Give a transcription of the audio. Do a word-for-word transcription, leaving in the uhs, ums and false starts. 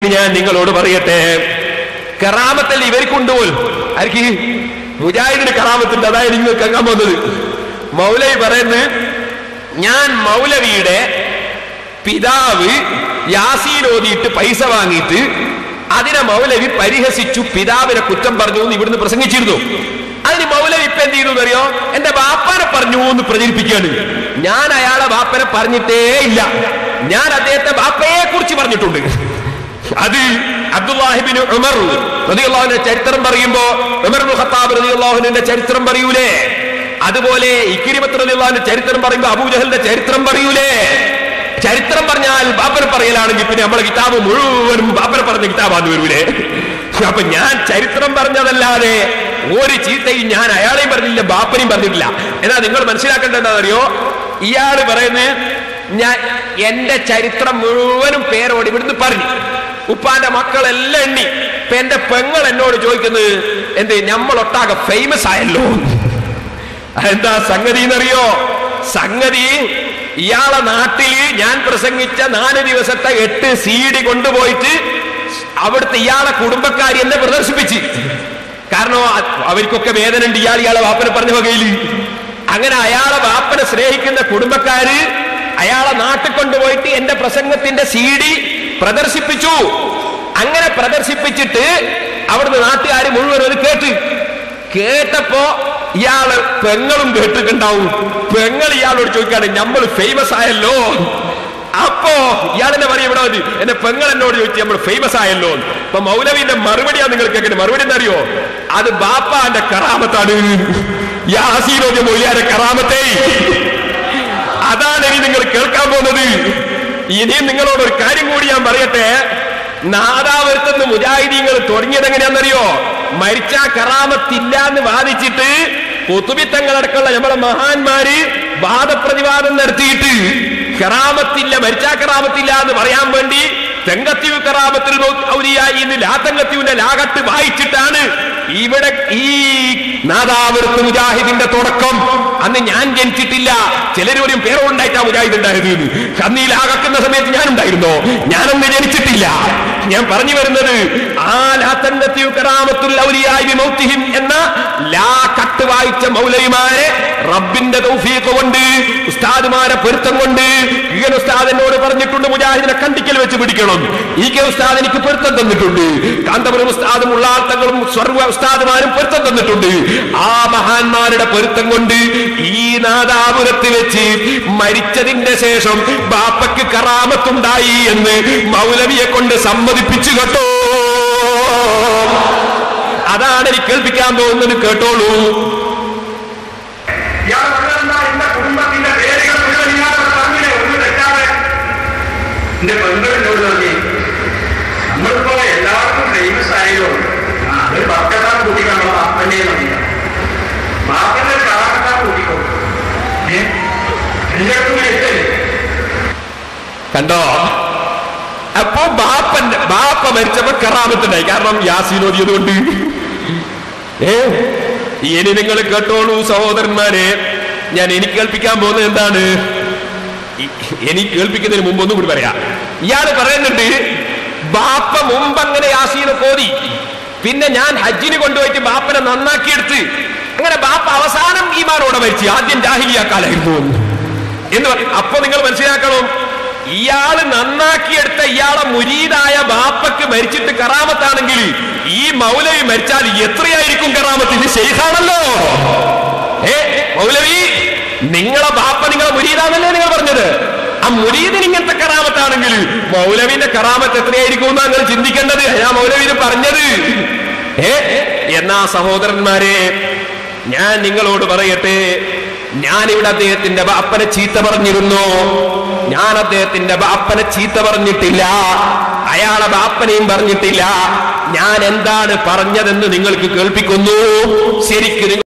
ഇനി ഞാൻ നിങ്ങളോട് പറയട്ടെ, കറാമത്തല്ല ഇവർക്കുണ്ടോൽ ആർക്ക്? മുജാഹിദിന് കറാമത്തുണ്ട്. അതായത് നിങ്ങൾ കേൾക്കാൻ പോകുന്നത്. മൗലവി പറയുന്നത്, ഞാൻ മൗലവിയുടെ പിതാവ് യാസീൻ ഓതിയിട്ട് പൈസ വാങ്ങിയിട്ട് അതിനെ മൗലവി പരിഹസിച്ചു, പിതാവിനെ കുറ്റം പറഞ്ഞു എന്ന് ഇവിടുന്ന് പ്രസംഗിച്ചിരുന്നു. അതിന് മൗലവി ഇപ്പൊ എന്ത് ചെയ്തു അറിയോ? എന്റെ ബാപ്പനെ പറഞ്ഞു എന്ന് പ്രചരിപ്പിക്കുകയാണ്. ഞാൻ അയാളെ ബാപ്പനെ പറഞ്ഞിട്ടേ ഇല്ല, ഞാൻ അദ്ദേഹത്തെ ബാപ്പയെ കുറിച്ച് പറഞ്ഞിട്ടുണ്ട്. അത് അബ്ദുല്ലാഹിബ്നു ഉമർ റളിയല്ലാഹുവിന്റെ ചരിത്രം പറയുമ്പോ ഉമർ ഇബ്നു ഖത്താബ് റളിയല്ലാഹുവിന്റെ ചരിത്രം പറയൂലേ, അതുപോലെ ഇക്രിമത്ത് റളിയല്ലാഹുവിന്റെ ചരിത്രം പറയുമ്പോ അബൂജഹലിന്റെ ചരിത്രം പറയൂലേ. ചരിത്രം പറഞ്ഞാൽ ബാപ്പനെ പറയലാണെങ്കിൽ പിന്നെ നമ്മളെ കിതാബ് മുഴുവനും ബാപ്പനെ പറഞ്ഞ കിതാബാന്ന് വരൂലേ. അപ്പൊ ഞാൻ ചരിത്രം പറഞ്ഞതല്ലാതെ ഒരു ചീത്തയും ഞാൻ അയാളെയും പറഞ്ഞില്ല, ബാപ്പനെയും പറഞ്ഞിട്ടില്ല. എന്നാ നിങ്ങൾ മനസ്സിലാക്കേണ്ടത് എന്താണെന്നറിയോ? ഇയാള് പറയുന്നത്, ഞാൻ എന്റെ ചരിത്രം മുഴുവനും പേരോട് ഇവിടുന്ന് പറഞ്ഞു, ഉപ്പാന്റെ മക്കളെല്ലാം എണ്ണി. ഇപ്പൊ എന്റെ പെങ്ങൾ എന്നോട് ചോദിക്കുന്നത്, എന്ത് നമ്മളൊട്ടാകെ ഫേമസ് ആയല്ലോ. എന്താ സംഗതി എന്നറിയോ? സംഗതി ഇയാളെ നാട്ടില് ഞാൻ പ്രസംഗിച്ച നാല് ദിവസത്തെ എട്ട് സി ഡി കൊണ്ടുപോയിട്ട് അവിടുത്തെ ഇയാളെ കുടുംബക്കാരി എന്നെ പ്രദർശിപ്പിച്ച്. കാരണം അവർക്കൊക്കെ വേദന ഉണ്ട് ഇയാൾ ഇയാളെ വാപ്പനെ പറഞ്ഞ വകയില്. അങ്ങനെ അയാളെ വാപ്പനെ സ്നേഹിക്കുന്ന കുടുംബക്കാര് അയാളെ നാട്ടിൽ കൊണ്ടുപോയിട്ട് എന്റെ പ്രസംഗത്തിന്റെ സി ഡി പ്രദർശിപ്പിച്ചു. അങ്ങനെ പ്രദർശിപ്പിച്ചിട്ട് അവിടുന്ന് നാട്ടുകാർ മുഴുവൻ അത് കേട്ട് കേട്ടപ്പോ ഇയാള് പെങ്ങളും കേട്ടിട്ടുണ്ടാവും. പെങ്ങൾ ഇയാളോട് ചോദിക്കാണ്, നമ്മൾ ഫേമസ് ആയല്ലോ. അപ്പോ ഇയാളെന്നെ പറയും, ഇവിടെ മതി, എന്റെ പെങ്ങൾ എന്നോട് ചോദിച്ചു നമ്മൾ ഫേമസ് ആയല്ലോ. അപ്പൊ മൗലവിന്റെ മറുപടിയാ നിങ്ങൾ കേൾക്കുന്നത്. മറുപടി എന്താ അറിയോ? അത് ബാപ്പാന്റെ കറാമത്താണ്, യാസീനോന്റെ മൊയ്യാന്റെ കറാമത്തേ. അതാണ് ഇനി നിങ്ങൾ കേൾക്കാൻ പോകുന്നത്. ഇനിയും നിങ്ങളോട് ഒരു കാര്യം കൂടി ഞാൻ പറയട്ടെ. നാദാപുരത്തുനിന്ന് മുജാഹിദീങ്ങൾ തുടങ്ങിയത് എങ്ങനെയാണെന്നറിയോ? മരിച്ച കറാമത്തില്ല എന്ന് വാദിച്ചിട്ട് കുത്തുബിത്തങ്ങളടക്കമുള്ള നമ്മളെ മഹാന്മാര് വാദപ്രതിവാദം നടത്തിയിട്ട് കറാമത്തില്ല, മരിച്ച കറാമത്തില്ല എന്ന് പറയാൻ വേണ്ടി തെങ്കത്തീവ് കറാമത്തിൽ ഔലിയായി ലാത്തങ്കത്തീവിന്റെ ലാകട്ട് വായിച്ചിട്ടാണ് ഇവിടെ ഈ നാദാപുരത്ത് മുജാഹിദിന്റെ തുടക്കം. അന്ന് ഞാൻ ജനിച്ചിട്ടില്ല, ചിലരും പേരുണ്ടായിട്ടാ മുജാഹിദ് ഉണ്ടായത്. അന്ന് ഈ ലാകക്കുന്ന സമയത്ത് ഞാൻ ഉണ്ടായിരുന്നോ? ഞാനൊന്ന് ജനിച്ചിട്ടില്ല. ഞാൻ പറഞ്ഞു വരുന്നത്, ആ ലാത്തങ്കത്തീവ് കറാമത്തുൽ ഔലിയായി മൗത്തിഹിം എന്ന ലാ കട്ട് വായിച്ച മൗലവിമാരെ റബ്ബിന്റെ തൗഫീഖ് കൊണ്ട്, ഉസ്താദുമാരെ പൊരുത്തം കൊണ്ട്, ഈ ഉസ്താദ് എന്നോട് പറഞ്ഞിട്ടുണ്ട് മുജാഹിദിനെ കണ്ടിക്കൽ വെച്ച് പിടിക്കണം. ഈ കെ ഉസ്താദ് എനിക്ക് പൊരുത്തം തന്നിട്ടുണ്ട്. കാന്തപുരം ഉസ്താദും ഉള്ളാർത്തങ്ങളും സർവ്വ ഉസ്താദുമാരും പൊരുത്തം തന്നിട്ടുണ്ട്. ആ മഹാന്മാരുടെ പൊരുത്തം കൊണ്ട് ഈ നാദാപുരത്ത് വെച്ച് മരിച്ചതിന്റെ ശേഷം ബാപ്പയ്ക്ക് കറാമത്തുണ്ടായി എന്ന് മൗലവിയെ കൊണ്ട് സമ്മതിപ്പിച്ചു കേട്ടോ. അതാണ് എനിക്ക് കേൾപ്പിക്കാൻ പോകുന്നത്. കേട്ടോളൂ. എന്റെ പെങ്ങളോട് പറഞ്ഞു, നമ്മളിപ്പോ എല്ലാവർക്കും ഫേമസ് ആയല്ലോ, അത് ബർക്കത്താൻ കൂട്ടിക്കാണോ ബാപ്പന്റെ മതിയ ബാപ്പന്റെ കാലത്താൻ കൂട്ടിക്കോ. എല്ലാവർക്കും എത്തല്ലേ? കണ്ടോ? അപ്പോ ബാപ്പന്റെ ബാപ്പ മരിച്ചപ്പോ കറാമത്തുണ്ടായി, കാരണം യാസീൻ ഓതിയതുകൊണ്ട്. ഏ ഇനി നിങ്ങൾ കേട്ടോളൂ സഹോദരന്മാരെ. ഞാൻ എനിക്ക് കേൾപ്പിക്കാൻ പോകുന്നത് എന്താണ്? എനിക്ക് കേൾപ്പിക്കുന്നതിന് മുമ്പ് ഒന്നും കൂടി പറയാം. ഇയാള് പറയുന്നുണ്ട്, ബാപ്പ മുമ്പ് അങ്ങനെ യാസീനെ കോതി, പിന്നെ ഞാൻ ഹജ്ജിന് കൊണ്ടുപോയിട്ട് ബാപ്പനെ നന്നാക്കിയെടുത്ത്, അങ്ങനെ ബാപ്പ അവസാനം ഈമാനോടെ മരിച്ചു. ആദ്യം ജാഹിലിയ്യ കാലായിരുന്നു എന്ന് പറയും. അപ്പൊ നിങ്ങൾ മനസ്സിലാക്കണം, ഇയാള് നന്നാക്കിയെടുത്ത ഇയാളെ മുരീദായ ബാപ്പക്ക് മരിച്ചിട്ട് കറാമത്താണെങ്കിൽ ഈ മൗലവി മരിച്ചാൽ എത്രയായിരിക്കും കറാമത്ത്? ഇത് ശൈഖാണല്ലോ. ഏ മൗലവി, നിങ്ങളെ ബാപ്പ നിങ്ങളെ മുരീദാന്നല്ലേ നിങ്ങൾ പറഞ്ഞത്? ആ മുരീദിന് ഇങ്ങനത്തെ കറാമത്താണെങ്കിൽ മൗലവിന്റെ കറാമത്ത് എത്രയായിരിക്കും എന്നാണ് നിങ്ങൾ ചിന്തിക്കേണ്ടത്. ഞാൻ മൗലവിന് പറഞ്ഞത്. ഏ എന്നാ സഹോദരന്മാരെ, ഞാൻ നിങ്ങളോട് പറയട്ടെ, ഞാനിവിടെ അദ്ദേഹത്തിന്റെ ബാപ്പനെ ചീത്ത പറഞ്ഞിരുന്നു. ഞാൻ അദ്ദേഹത്തിന്റെ ബാപ്പനെ ചീത്ത പറഞ്ഞിട്ടില്ല, അയാളെ ബാപ്പനെയും പറഞ്ഞിട്ടില്ല. ഞാൻ എന്താണ് പറഞ്ഞതെന്ന് നിങ്ങൾക്ക് കേൾപ്പിക്കുന്നു. ശരിക്കും